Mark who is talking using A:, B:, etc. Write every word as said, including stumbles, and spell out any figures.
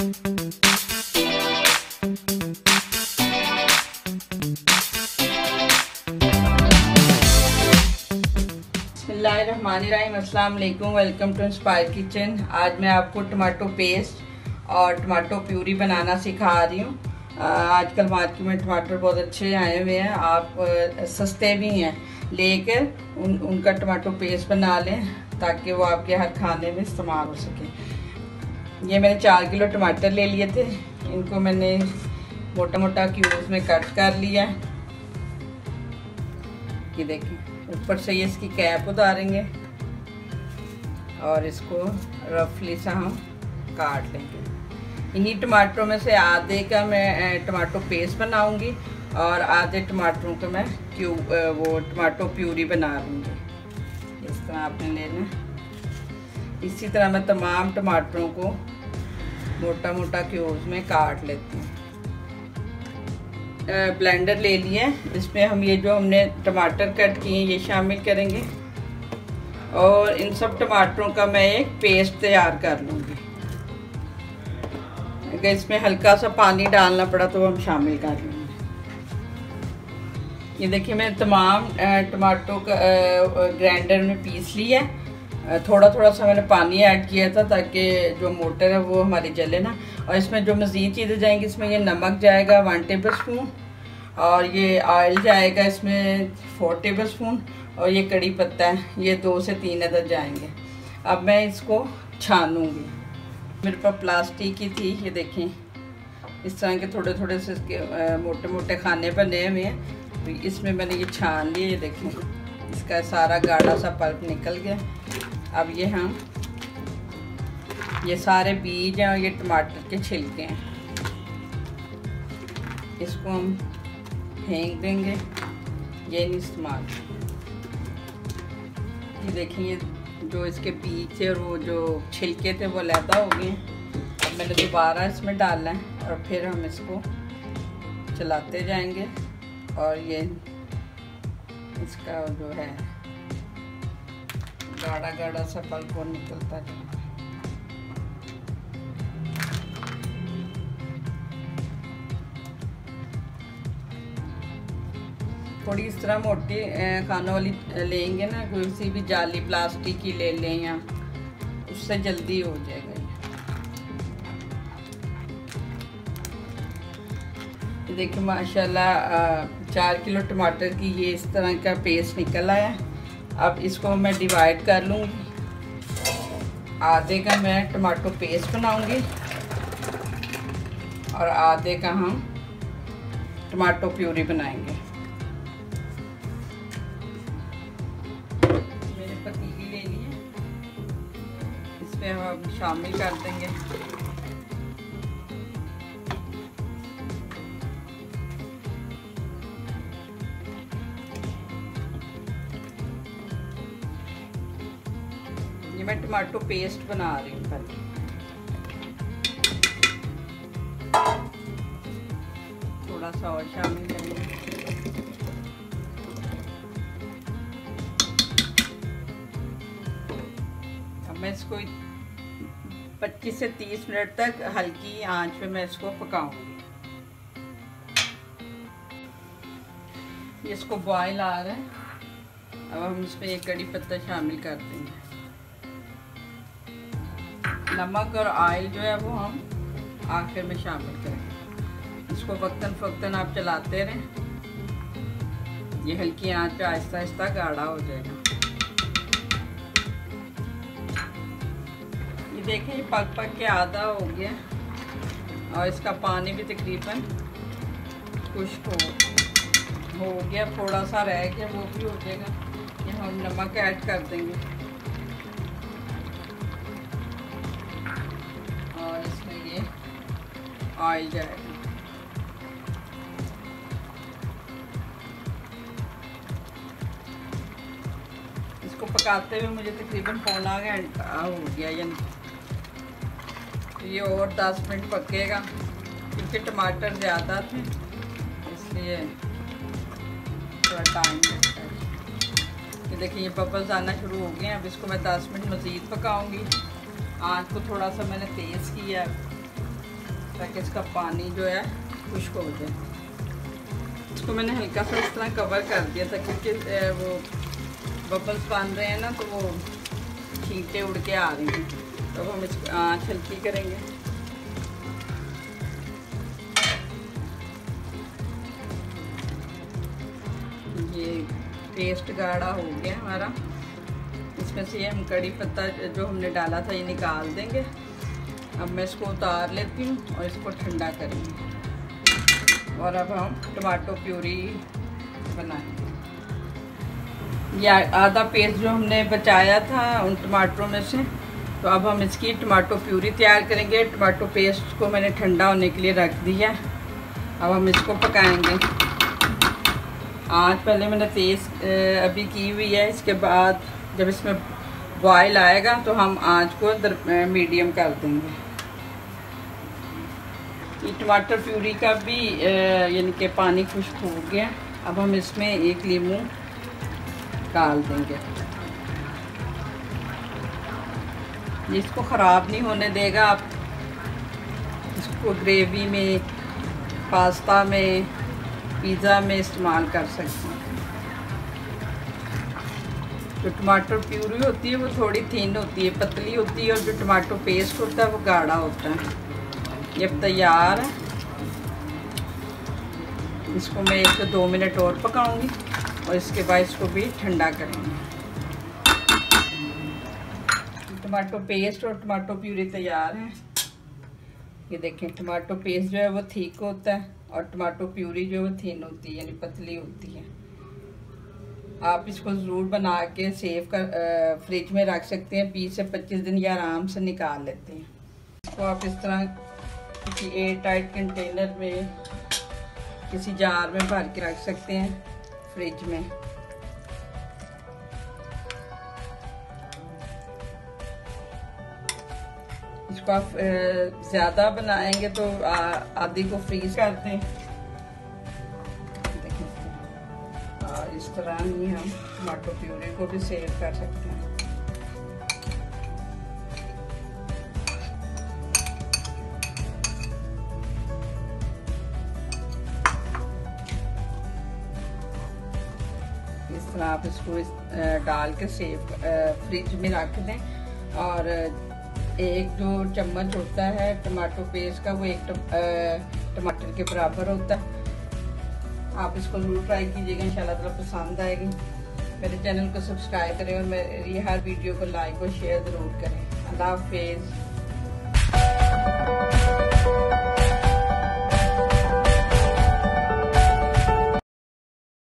A: बिस्मिल्लाहिर्रहमानिर्रहीम, अस्सलाम वालेकुम। Welcome to inspire kitchen. आज मैं आपको टमाटो पेस्ट और टमाटो प्यूरी बनाना सिखा रही हूँ। आजकल मार्केट में टमाटर बहुत अच्छे आए हुए हैं, आप सस्ते भी हैं, लेकर उन उनका टमाटो पेस्ट बना लें ताकि वो आपके हर खाने में इस्तेमाल हो सके। ये मैंने चार किलो टमाटर ले लिए थे, इनको मैंने मोटा मोटा क्यूब्स में कट कर लिया। ये देखिए, ऊपर से ये इसकी कैप उतारेंगे और इसको रफली सा हम काट लेंगे। इन्हीं टमाटरों में से आधे का मैं टमाटो पेस्ट बनाऊंगी और आधे टमाटरों का मैं क्यूब वो टमाटो प्यूरी बना लूँगी। इस तरह आपने लेना। इसी तरह मैं तमाम टमाटरों को मोटा मोटा क्यूब्स में काट लेती हूँ। ब्लेंडर ले लिया, इसमें हम ये जो हमने टमाटर कट किए ये शामिल करेंगे और इन सब टमाटरों का मैं एक पेस्ट तैयार कर लूँगी। अगर इसमें हल्का सा पानी डालना पड़ा तो हम शामिल कर लेंगे। ये देखिए, मैं तमाम टमाटो का ग्राइंडर में पीस लिया। थोड़ा थोड़ा सा मैंने पानी ऐड किया था ताकि जो मोटर है वो हमारी जले ना। और इसमें जो मज़ीद चीज़ें जाएंगी, इसमें ये नमक जाएगा वन टेबल स्पून और ये ऑयल जाएगा इसमें फोर टेबल स्पून और ये कड़ी पत्ता है, ये दो से तीन अदद जाएंगे। अब मैं इसको छानूंगी। मेरे पास प्लास्टिक की थी, ये देखें इस तरह के थोड़े थोड़े से इसके मोटे मोटे खाने बने हुए हैं। तो इसमें मैंने ये छान लिए, ये देखें इसका सारा गाढ़ा सा पल्प निकल गया। अब ये हम ये सारे बीज हैं और ये टमाटर के छिलके हैं, इसको हम फेंक देंगे, ये नहीं इस्तेमाल। ये देखिए, ये जो इसके बीज थे और वो जो छिलके थे वो अलहदा हो गए। अब मैंने दोबारा इसमें डालना है और फिर हम इसको चलाते जाएंगे और ये इसका जो है गाढ़ा गाढ़ा सा पल्प और निकलता जाएगा। थोड़ी इस तरह मोटी खानों वाली लेंगे ना, कोई सी भी जाली प्लास्टिक की ले लें या उससे जल्दी हो जाएगा। ये देखिए माशाल्लाह चार किलो टमाटर की ये इस तरह का पेस्ट निकल आया। अब इसको मैं डिवाइड कर लूँगी। आधे का मैं टमाटो पेस्ट बनाऊँगी और आधे का हम टमाटो प्यूरी बनाएंगे। मैंने पतीली ले ली है, इसमें हम शामिल कर देंगे। ये मैं टमाटो पेस्ट बना रही हूँ पहले। थोड़ा सा और शामिल करेंगे। अब मैं इसको पच्चीस से तीस मिनट तक हल्की आंच पे मैं इसको पकाऊंगी। इसको बॉयल आ रहा है, अब हम इसमें एक कड़ी पत्ता शामिल कर देंगे। नमक और ऑयल जो है वो हम आखिर में शामिल करेंगे। इसको वक्तन फक्तन आप चलाते रहें, ये हल्की आंच पे आहिस्ता आहिस्ता गाढ़ा हो जाएगा। ये देखें, ये पक पक के आधा हो गया और इसका पानी भी तकरीबन खुश्क हो हो गया। थोड़ा सा रह गया, वो भी हो जाएगा। ये हम नमक ऐड कर देंगे और इसमें ये ऑयल जाएगा। इसको पकाते हुए मुझे तकरीबन पौना घंटा हो गया, यानी ये और दस मिनट पकेगा क्योंकि टमाटर ज़्यादा थे इसलिए थोड़ा टाइम लगता है। ये देखिए, ये बबल्स आना शुरू हो गए हैं। अब इसको मैं दस मिनट मज़ीद पकाऊंगी। आँच को थोड़ा सा मैंने तेज़ किया ताकि इसका पानी जो है खुश्क हो जाए। इसको मैंने हल्का सा इस तरह कवर कर दिया था क्योंकि वो बबल्स बन रहे हैं ना, तो वो छींटे उड़ के आ रही हैं। तो अब हम इसको आँच हल्की करेंगे। ये पेस्ट गाढ़ा हो गया हमारा। इसमें से हम कड़ी पत्ता जो हमने डाला था ये निकाल देंगे। अब मैं इसको उतार लेती हूँ और इसको ठंडा करेंगे। और अब हम टमाटो प्यूरी बनाएंगे। ये आधा पेस्ट जो हमने बचाया था उन टमाटरों में से, तो अब हम इसकी टमाटो प्यूरी तैयार करेंगे। टमाटो पेस्ट को मैंने ठंडा होने के लिए रख दिया। अब हम इसको पकाएंगे। आँच पहले मैंने तेज़ अभी की हुई है। इसके बाद जब इसमें बॉयल आएगा तो हम आँच को मीडियम कर देंगे। ये टमाटर प्यूरी का भी यानी कि पानी खुश्क हो गया। अब हम इसमें एक लीमू डाल देंगे। इसको ख़राब नहीं होने देगा। आप इसको ग्रेवी में, पास्ता में, पिज़्ज़ा में इस्तेमाल कर सकते हैं। जो टमाटर प्यूरी होती है वो थोड़ी थिन होती है, पतली होती है, और जो टमाटो पेस्ट होता है वो गाढ़ा होता है। ये अब तैयार है। इसको मैं एक से दो मिनट और पकाऊंगी और इसके बाद इसको भी ठंडा करेंगे। टमाटो पेस्ट और टमाटो प्यूरी तैयार है। ये देखें, टमाटो पेस्ट जो है वो थिक होता है और टमाटो प्यूरी जो है वो थिन होती है, यानी पतली होती है। आप इसको ज़रूर बना के सेव कर फ्रिज में रख सकते हैं। बीस से पच्चीस दिन या आराम से निकाल लेते हैं। इसको आप इस तरह किसी एयर टाइट कंटेनर में, किसी जार में भर के रख सकते हैं फ्रिज में। इसको आप ज़्यादा बनाएंगे तो आधी को फ्रीज कर दें। और इस तरह ही हम टमाटो प्यूरी को भी सेव कर सकते हैं। इस तरह आप इसको इस, डाल के सेव फ्रिज में रख दें। और एक जो चम्मच होता है टमाटो पेस्ट का, वो एक टमाटर के बराबर होता है। आप इसको जरूर ट्राई कीजिएगा, इंशाल्लाह ताला पसंद आएगी। मेरे चैनल को सब्सक्राइब करें और मेरी हर वीडियो को लाइक और शेयर ज़रूर करें। अल्लाह हाफिज़।